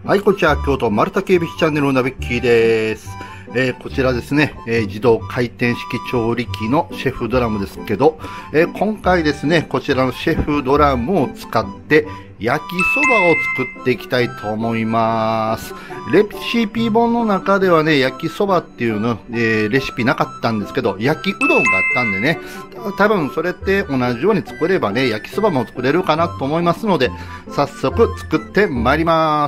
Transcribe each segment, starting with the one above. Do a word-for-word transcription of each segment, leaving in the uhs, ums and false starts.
はい、こんにちは。京都丸太警備チャンネルのなべっきーです。えー、こちらですね、えー、自動回転式調理器のシェフドラムですけど、えー、今回ですね、こちらのシェフドラムを使って焼きそばを作っていきたいと思います。レシピ本の中ではね、焼きそばっていうの、えー、レシピなかったんですけど、焼きうどんがあったんでね、多分それって同じように作ればね、焼きそばも作れるかなと思いますので、早速作ってまいります。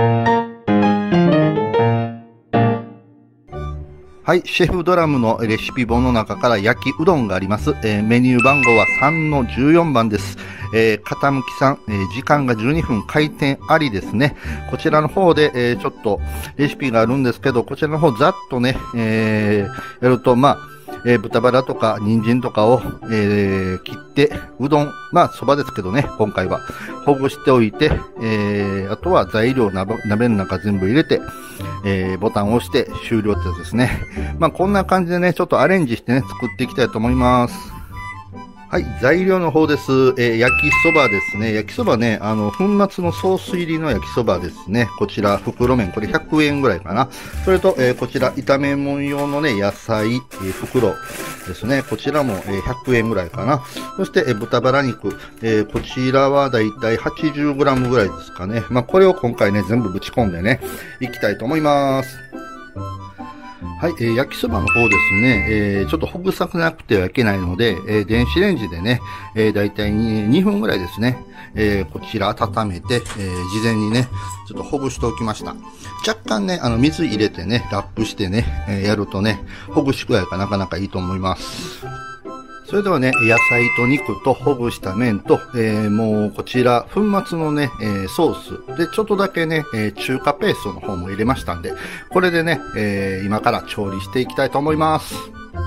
はい、シェフドラムのレシピ本の中から焼きうどんがあります。えー、メニュー番号はさんのじゅうよんばんです。えー、傾きさん、えー、時間がじゅうにふん回転ありですね。こちらの方で、えー、ちょっとレシピがあるんですけど、こちらの方ざっとね、えー、やると、まあ、えー、豚バラとか人参とかを、えー、切って、うどん、まあ、そばですけどね、今回は。ほぐしておいて、えー、あとは材料鍋、鍋の中全部入れて、えー、ボタンを押して終了ってやつですね。まあ、こんな感じでね、ちょっとアレンジしてね、作っていきたいと思います。はい、材料の方です。えー、焼きそばですね。焼きそばね、あの、粉末のソース入りの焼きそばですね。こちら、袋麺。これひゃくえんぐらいかな。それと、えー、こちら、炒め物用のね、野菜、えー、袋ですね。こちらも、えー、ひゃくえんぐらいかな。そして、えー、豚バラ肉。えー、こちらはだいたいはちじゅうグラムぐらいですかね。まあ、これを今回ね、全部ぶち込んでね、いきたいと思います。はい、えー、焼きそばの方ですね、えー、ちょっとほぐさなくてはいけないので、えー、電子レンジでね、えー、だいたいにふんぐらいですね、えー、こちら温めて、えー、事前にね、ちょっとほぐしておきました。若干ね、あの、水入れてね、ラップしてね、えー、やるとね、ほぐし具合がなかなかいいと思います。それではね、野菜と肉とほぐした麺と、えー、もうこちら、粉末のね、えー、ソース。で、ちょっとだけね、えー、中華ペーストの方も入れましたんで、これでね、えー、今から調理していきたいと思います。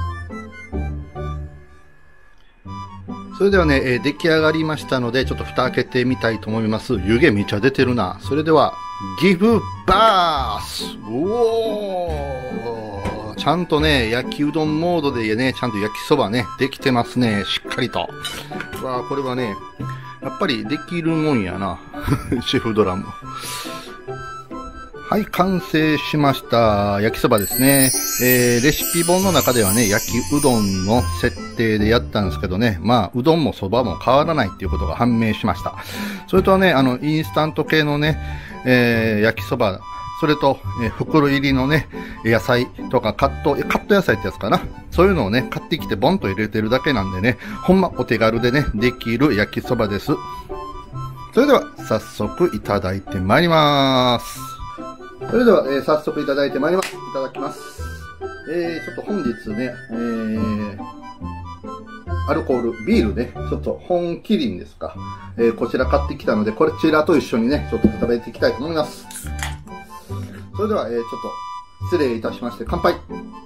それではね、えー、出来上がりましたので、ちょっと蓋開けてみたいと思います。湯気めっちゃ出てるな。それでは、ギブバースうおーちゃんとね、焼きうどんモードでね、ちゃんと焼きそばね、できてますね。しっかりと。わあ、これはね、やっぱりできるもんやな。シェフドラム。はい、完成しました。焼きそばですね。えー、レシピ本の中ではね、焼きうどんの設定でやったんですけどね、まあ、うどんもそばも変わらないっていうことが判明しました。それとね、あの、インスタント系のね、えー、焼きそば、それと、えー、袋入りのね、野菜とかカット、カット野菜ってやつかな。そういうのをね、買ってきてボンと入れてるだけなんでね、ほんまお手軽でね、できる焼きそばです。それでは、早速いただいてまいります。それでは、えー、早速いただいてまいります。いただきます。えー、ちょっと本日ね、えー、アルコール、ビールね、ちょっと本麒麟ですか。えー、こちら買ってきたので、こちらと一緒にね、ちょっと食べていきたいと思います。それでは、えー、ちょっと失礼いたしまして、乾杯。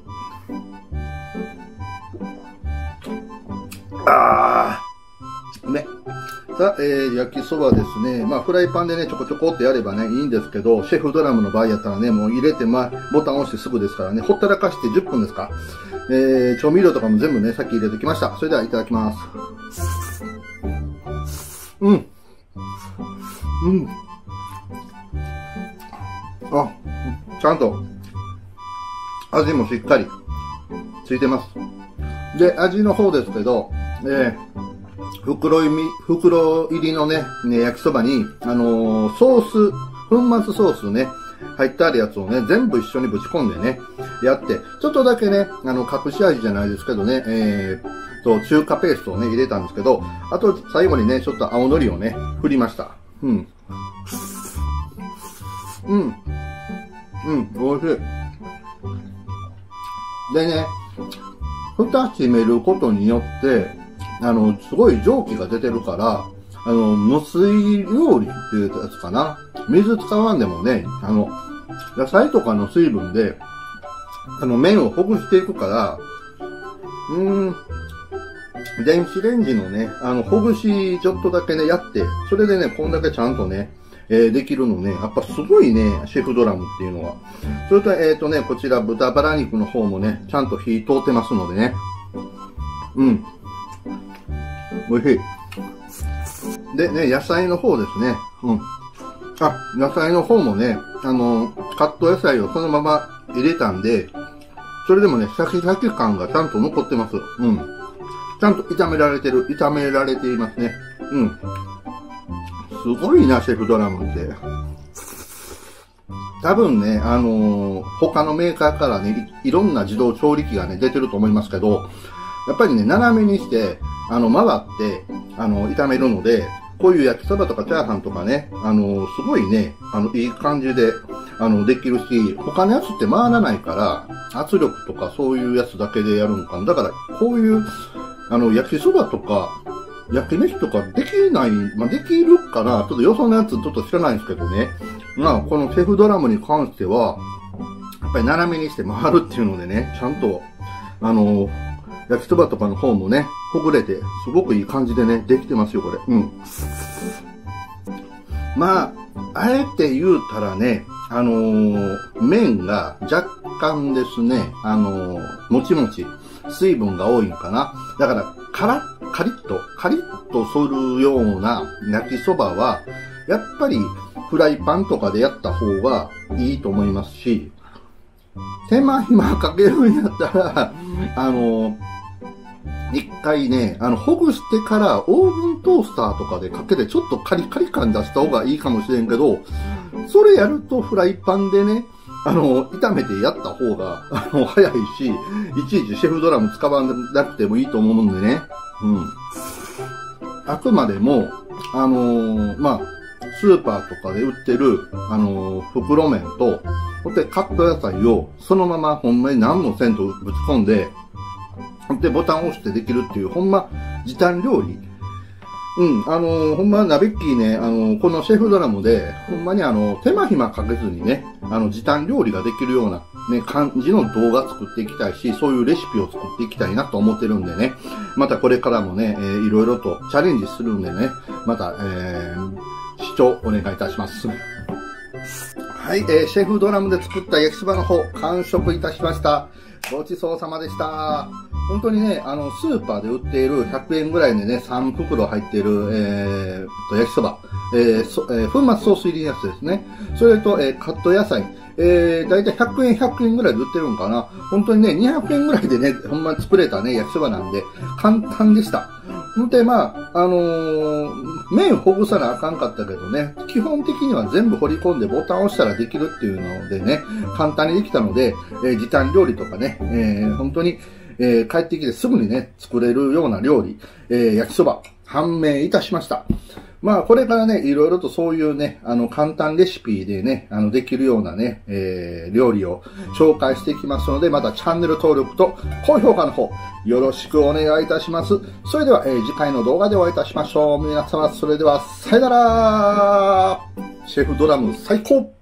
あー、うめ。さあ、えー、焼きそばですね。まあ、フライパンでね、ちょこちょこってやればね、いいんですけど、シェフドラムの場合やったらね、もう入れて、まあ、ボタンを押してすぐですからね、ほったらかしてじゅっぷんですか。えー、調味料とかも全部ね、さっき入れてきました。それではいただきます。うん。うん。あ、ちゃんと、味もしっかり、ついてます。で、味の方ですけど、えー、袋入り、袋入りのね、ね焼きそばに、あのー、ソース、粉末ソースね、入ってあるやつをね、全部一緒にぶち込んでね、やって、ちょっとだけね、あの、隠し味じゃないですけどね、えー、そう、中華ペーストをね、入れたんですけど、あと、最後にね、ちょっと青のりをね、振りました。うん。うん。うん、美味しい。でね、蓋閉めることによって、あの、すごい蒸気が出てるから、あの、無水料理っていうやつかな。水使わんでもね、あの、野菜とかの水分で、あの、麺をほぐしていくから、うーん、電子レンジのね、あの、ほぐしちょっとだけね、やって、それでね、こんだけちゃんとね、えー、できるのね、やっぱすごいね、シェフドラムっていうのは。それと、えっとね、こちら豚バラ肉の方もね、ちゃんと火通ってますのでね。うん。美味しい。でね、野菜の方ですね。うん。 あ、野菜の方もね、あの、カット野菜をそのまま入れたんで、それでもね、シャキシャキ感がちゃんと残ってます。うん。ちゃんと炒められてる、炒められていますね。うん。すごいな、シェフドラムって。多分ね、あのー、他のメーカーからねい、いろんな自動調理器がね、出てると思いますけど、やっぱりね、斜めにして、あの、回って、あの、炒めるので、こういう焼きそばとかチャーハンとかね、あのー、すごいね、あの、いい感じで、あの、できるし、他のやつって回らないから、圧力とかそういうやつだけでやるのかな。だから、こういう、あの、焼きそばとか、焼き飯とかできない、まあ、できるかな。ちょっとよそのやつちょっと知らないんですけどね。まあ、このシェフドラムに関しては、やっぱり斜めにして回るっていうのでね、ちゃんと、あの、焼きそばとかの方もね、ほぐれて、すごくいい感じでね、できてますよ、これ。うん。まあ、あえて言うたらね、あのー、麺が若干ですね、あのー、もちもち、水分が多いんかな。だから、カラッ、カリッと、カリッとするような焼きそばは、やっぱりフライパンとかでやった方がいいと思いますし、手間暇かけるんやったら、あの、一回ね、あの、ほぐしてからオーブントースターとかでかけてちょっとカリカリ感出した方がいいかもしれんけど、それやるとフライパンでね、あの、炒めてやった方が、あの、早いし、いちいちシェフドラム使わなくてもいいと思うんでね。うん。あくまでも、あのー、まあ、スーパーとかで売ってる、あのー、袋麺と、ほんでカット野菜をそのままほんまに何もせんとぶち込んで、ほんでボタンを押してできるっていう、ほんま時短料理。うん、あのー、ほんまなべっきーね、あのー、このシェフドラムで、ほんまにあの、手間暇かけずにね、あの、時短料理ができるような、ね、感じの動画作っていきたいし、そういうレシピを作っていきたいなと思ってるんでね、またこれからもね、えー、いろいろとチャレンジするんでね、また、えー、視聴お願いいたします。はい、えー、シェフドラムで作った焼きそばの方、完食いたしました。ごちそうさまでした。本当にね、あの、スーパーで売っているひゃくえんぐらいでね、さん袋入っている、えー、と、焼きそば、えーそえー、粉末ソース入りのやつですね。それと、えー、カット野菜、えー、だいたいひゃくえん、ひゃくえんぐらいで売ってるんかな。本当にね、にひゃくえんぐらいでね、ほんま作れたね、焼きそばなんで、簡単でした。ほんで、まあ、あのー、麺ほぐさなあかんかったけどね、基本的には全部掘り込んでボタンを押したらできるっていうのでね、簡単にできたので、えー、時短料理とかね、えー、本当に、えー、帰ってきてすぐにね、作れるような料理、えー、焼きそば、判明いたしました。まあ、これからね、いろいろとそういうね、あの、簡単レシピでね、あの、できるようなね、えー、料理を紹介していきますので、またチャンネル登録と高評価の方、よろしくお願いいたします。それでは、えー、次回の動画でお会いいたしましょう。皆様、それでは、さよなら。シェフドラム最高。